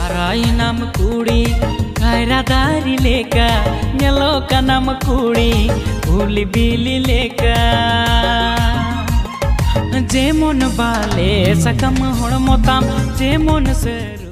हाराई नाम कुड़ी खायरा दारी लेका नेलो का नाम कुड़ी भूल बिली लेका जेमन बाले सकम हड़मताम जेमन से